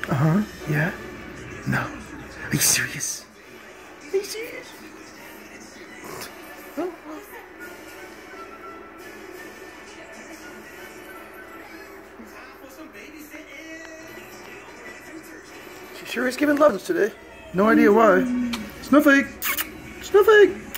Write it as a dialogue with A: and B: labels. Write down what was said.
A: Uh-huh. Yeah? No. Are you serious? Are you serious? Oh. She sure is giving loves today. No idea why. Snowflake! Snowflake!